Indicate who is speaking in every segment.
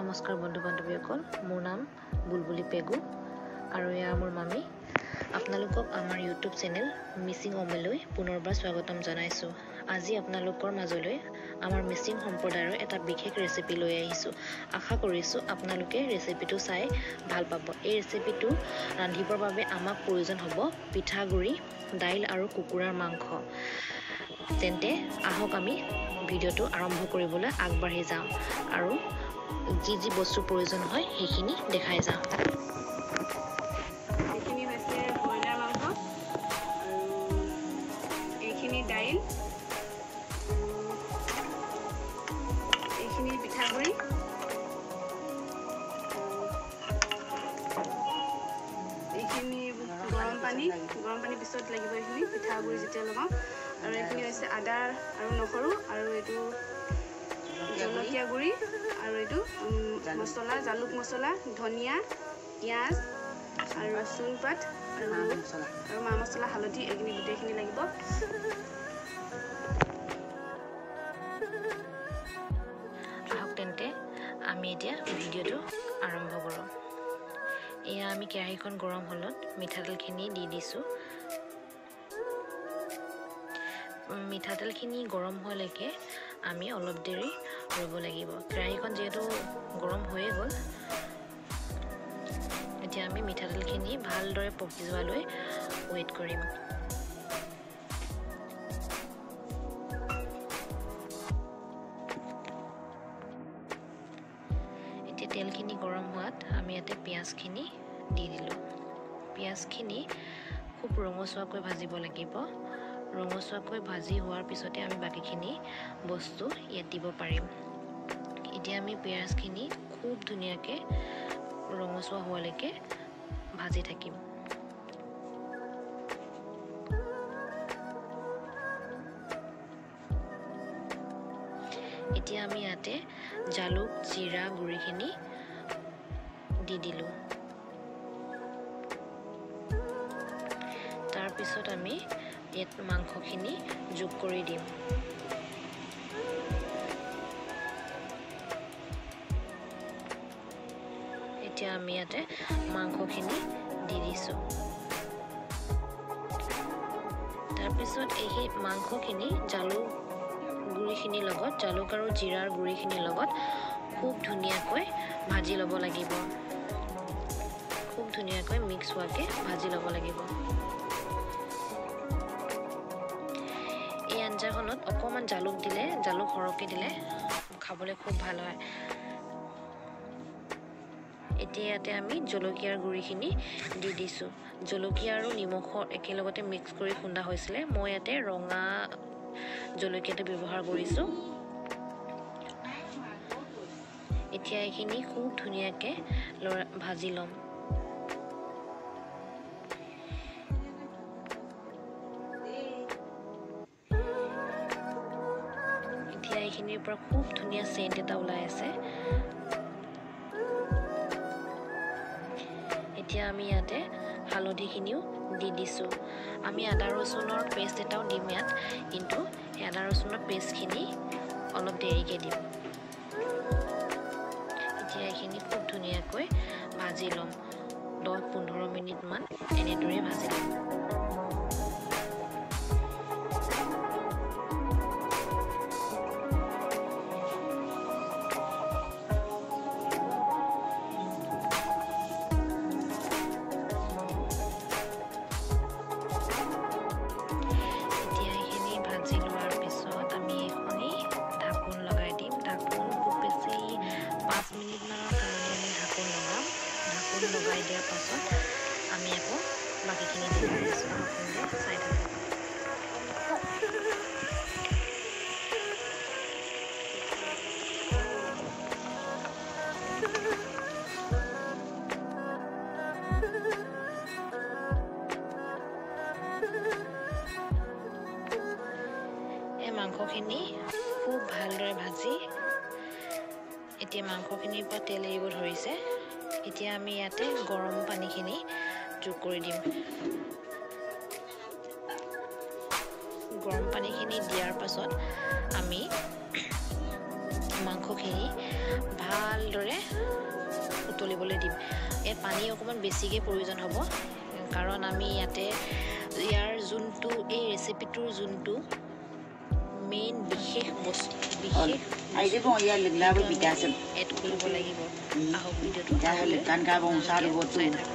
Speaker 1: নমস্কাৰ বন্ধু বান্ধৱীসকল, মোৰ নাম বুলবুলি পেগু আৰু এয়া মোৰ মামী। আপোনালোকক আমাৰ ইউটিউব চেনেল মিচিং অমেলৈ পুনৰবাৰ স্বাগতম জনাইছোঁ। আজি আপোনালোকৰ মাজলৈ আমাৰ মিচিং সম্প্ৰদায়ৰ এটা বিশেষ ৰেচিপি লৈ আহিছোঁ। আশা কৰিছোঁ আপোনালোকে ৰেচিপিটো চাই ভাল পাব। এই ৰেচিপিটো ৰান্ধিবৰ বাবে আমাক প্ৰয়োজন হ'ব পিঠাগুড়ি, দাইল আৰু কুকুৰাৰ মাংস। তেন্তে আহক আমি ভিডিঅ'টো আৰম্ভ কৰিবলৈ আগবাঢ়ি যাওঁ আৰু যি যি বস্তুৰ প্ৰয়োজন হয় সেইখিনি দেখাই যাওঁ।
Speaker 2: এইখিনি হৈছে ব্ৰইলাৰ মাংস আৰু এইখিনি দাইল, এইখিনি পিঠাগুড়ি, এইখিনি গৰম পানী পিছত লাগিব। এইখিনি পিঠাগুড়ি যেতিয়া লগাওঁ আৰু এইখিনি হৈছে আদা আৰু নহৰু আৰু এইটো জলকীয়া গুড়ি আৰু এইটো মছলা, জালুক মছলা, ধনিয়া, পিঁয়াজ আৰু ৰচুন পাত আৰু মা মছলা, হালধি, এইখিনি গোটেইখিনি লাগিব।
Speaker 1: আহক তেন্তে আমি এতিয়া ভিডিঅ'টো আৰম্ভ কৰোঁ। এয়া আমি কেৰাহীখন গৰম হ'লত মিঠাতেলখিনি দি দিছোঁ। মিঠাতেলখিনি গৰম হোৱালৈকে আমি অলপ দেৰি ৰ'ব লাগিব। কেৰাহীখন যিহেতু গৰম হৈয়ে গ'ল, এতিয়া আমি মিঠাতেলখিনি ভালদৰে পকি যোৱালৈ ৱেইট কৰিম। এতিয়া তেলখিনি গৰম হোৱাত আমি ইয়াতে পিঁয়াজখিনি দি দিলোঁ। পিঁয়াজখিনি খুব ৰঙচুৱাকৈ ভাজিব লাগিব। ৰঙচুৱাকৈ ভাজি হোৱাৰ পিছতে আমি বাকীখিনি বস্তু ইয়াত দিব পাৰিম। এতিয়া আমি পিঁয়াজখিনি খুব ধুনীয়াকৈ ৰঙচুৱা হোৱালৈকে ভাজি থাকিম। এতিয়া আমি ইয়াতে জালুক, জিৰা গুড়িখিনি দি দিলোঁ। তাৰপিছত আমি ইয়াত মাংসখিনি যোগ কৰি দিম। এতিয়া আমি ইয়াতে মাংসখিনি দি দিছোঁ। তাৰপিছত এই মাংসখিনি জালুক গুড়িখিনিৰ লগত, জালুক আৰু জিৰাৰ গুড়িখিনিৰ লগত খুব ধুনীয়াকৈ ভাজি ল'ব লাগিব। খুব ধুনীয়াকৈ মিক্স হোৱাকৈ ভাজি ল'ব লাগিব। এই আঞ্জাখনত অকণমান জালুক সৰহকৈ দিলে খাবলৈ খুব ভাল হয়। এতিয়া ইয়াতে আমি জলকীয়াৰ গুড়িখিনি দি দিছোঁ। জলকীয়া আৰু নিমখৰ একেলগতে মিক্স কৰি খুন্দা হৈছিলে। মই ইয়াতে ৰঙা জলকীয়াটো ব্যৱহাৰ কৰিছোঁ। এতিয়া এইখিনি খুব ধুনীয়াকৈ ভাজি ল'ম। এতিয়া এইখিনিৰ পৰা খুব ধুনীয়া চেণ্ট এটা ওলাই আছে। এতিয়া আমি ইয়াতে হালধিখিনিও দি দিছোঁ। আমি আদা ৰচুনৰ পেষ্ট এটাও দিম ইয়াত, কিন্তু সেই আদা ৰচুনৰ পেষ্টখিনি অলপ দেৰিকৈ দিম। এতিয়া এইখিনি খুব ধুনীয়াকৈ ভাজি ল'ম। 10-15 মিনিটমান এনেদৰে ভাজি ল'ম। লগাই দিয়াৰ পাছত আমি আকৌ বাকীখিনি দি দিছোঁ। চাই থাকোঁ। এই মাংসখিনি খুব ভালদৰে ভাজি এতিয়া মাংসখিনিৰ পৰা তেল এৰিব ধৰিছে। এতিয়া আমি ইয়াতে গৰম পানীখিনি যোগ কৰি দিম। গৰম পানীখিনি দিয়াৰ পাছত আমি মাংসখিনি ভালদৰে উতলিবলৈ দিম। ইয়াত পানী অকণমান বেছিকৈ প্ৰয়োজন হ'ব, কাৰণ আমি ইয়াতে ইয়াৰ যোনটো এই ৰেচিপিটোৰ যোনটো মেইন বিশেষ বস্তু এড কৰিব লাগিব। আহক ভিডিঅ'টো চাই থাকক।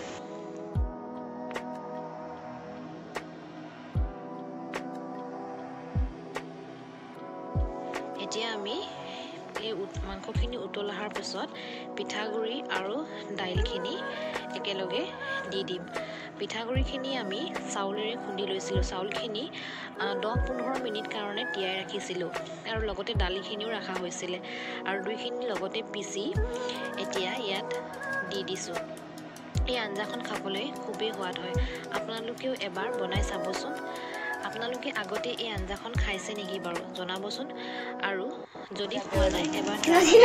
Speaker 1: এতিয়া আমি এই মাংসখিনি উতল অহাৰ পিছত পিঠাগুড়ি আৰু দাইলখিনি একেলগে দি দিম। পিঠাগুড়িখিনি আমি চাউলেৰে খুন্দি লৈছিলোঁ। চাউলখিনি 10-15 মিনিট কাৰণে তিয়াই ৰাখিছিলোঁ আৰু লগতে দালিখিনিও ৰখা হৈছিলে আৰু দুইখিনি লগতে পিচি এতিয়া ইয়াত দি দিছোঁ। এই আঞ্জাখন খাবলৈ খুবেই সোৱাদ হয়। আপোনালোকেও এবাৰ বনাই চাবচোন। আপোনালোকে আগতে এই আঞ্জাখন খাইছে নেকি বাৰু জনাবচোন, আৰু যদি খোৱা নাই এবাৰ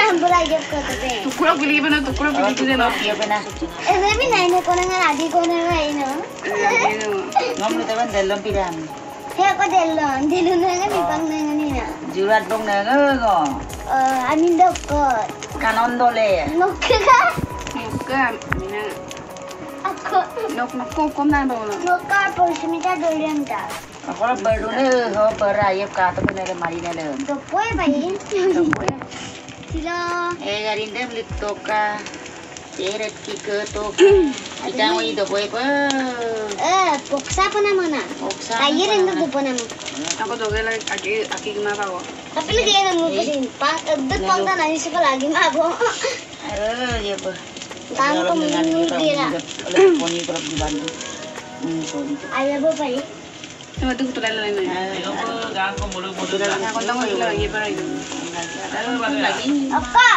Speaker 3: Kanan doley. Ako baru ni ho berayap kata pun ada mari ni lem.
Speaker 4: Dopoy bayi. Sila.
Speaker 3: Garin dem litoka. Seret kike to. Kita mau itu dopoy apa?
Speaker 4: Poksa apa namanya?
Speaker 3: Poksa.
Speaker 4: Ayer yang dopoy nama.
Speaker 2: Aku doge lagi aki gimana kau?
Speaker 4: Tapi lagi yang ngumpulin. Dek pangkat nasi sekolah lagi mabo.
Speaker 3: Ya apa?
Speaker 4: Kamu kamu dia.
Speaker 3: Poni perap dibantu.
Speaker 4: Ayah apa bayi?
Speaker 2: Cuma tu kutu lain ni.
Speaker 3: Aku
Speaker 2: tahu lagi berapa itu. Lagi.
Speaker 4: Apa?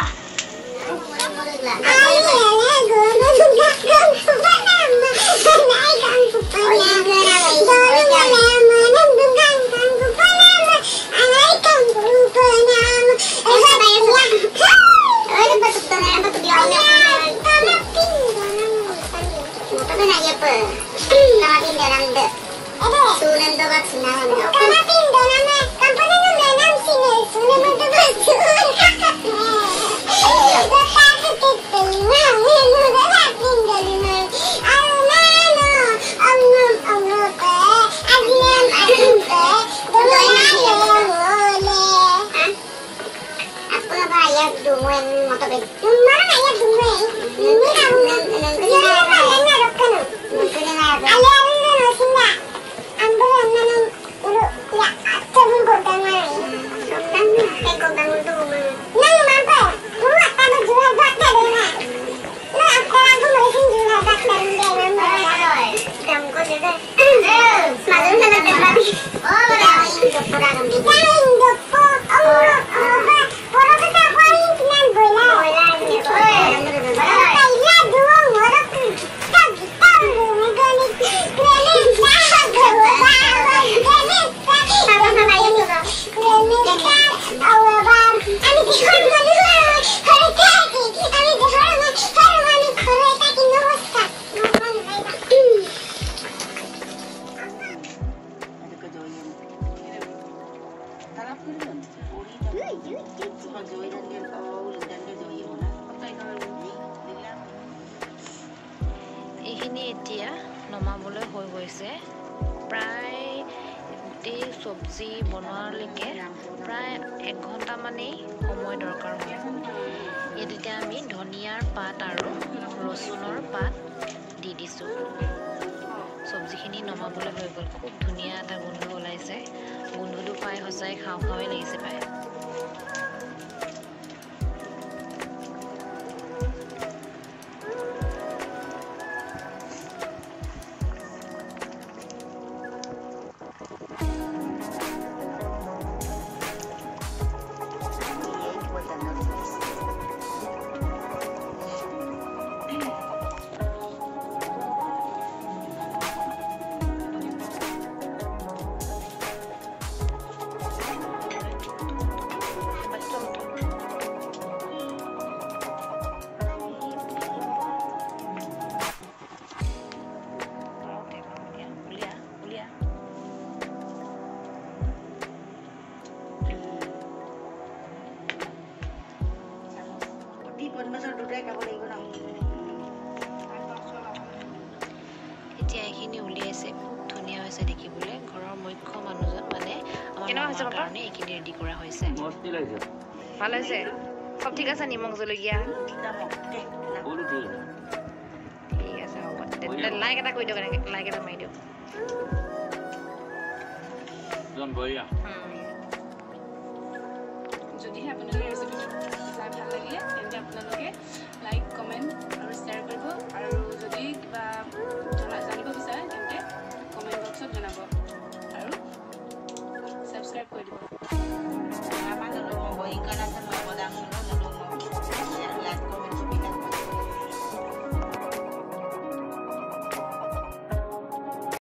Speaker 1: এইখিনি এতিয়া নমাবলৈ হৈ গৈছে। প্ৰায় গোটেই চব্জি বনোৱালৈকে প্ৰায় 1 ঘণ্টামানেই সময় দৰকাৰ হয়। ইয়াত এতিয়া আমি ধনিয়াৰ পাত আৰু ৰচুনৰ পাত দি দিছোঁ। চব্জিখিনি নমাবলৈ হৈ গ'ল। খুব ধুনীয়া এটা গোন্ধ ওলাইছে। গোন্ধটো পাই সঁচাই খাওঁ খাওঁই লাগিছে পাই। এতিয়া এইখিনি উলিয়াইছে খুব ধুনীয়া হৈছে দেখিবলৈ ঘৰৰ মুখ্য মানুহজন মানে আমাৰ কাৰণে এইখিনি ৰেডি কৰা হৈছে ভাল হৈছে সব ঠিক আছে নিমখ জলকীয়া ঠিক আছে হ'ব তেতিয়াহ'লে লাইক এটা কৰি দিয়ক এনেকৈ লাইক এটা মাৰি দিয়ক
Speaker 2: যদিহে আপোনালোকে ৰেচিপিটো চাই ভাল লাগিলে তেন্তে আপোনালোকে লাইক কমেণ্ট আৰু শ্বেয়াৰ কৰিব আৰু যদি কিবা জানিব বিচাৰে তেন্তে কমেণ্ট বক্সত জনাব